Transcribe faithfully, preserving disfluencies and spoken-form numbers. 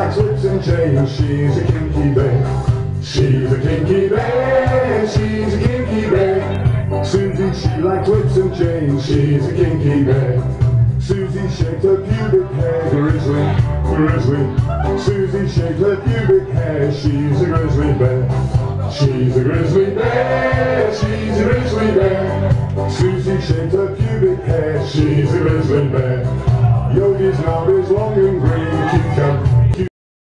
likes whips and chains, she's a kinky bear. She's a kinky bear, she's a kinky bear. Susie, she likes whips and chains, she's a kinky bear. Susie shaked her pubic hair, grizzly, grizzly. Susie shaked her pubic hair, she's a grizzly bear. She's a grizzly bear, she's a grizzly bear. Susie shaked her pubic hair, she's a grizzly bear. Yogi's knob is long and green, cucumber.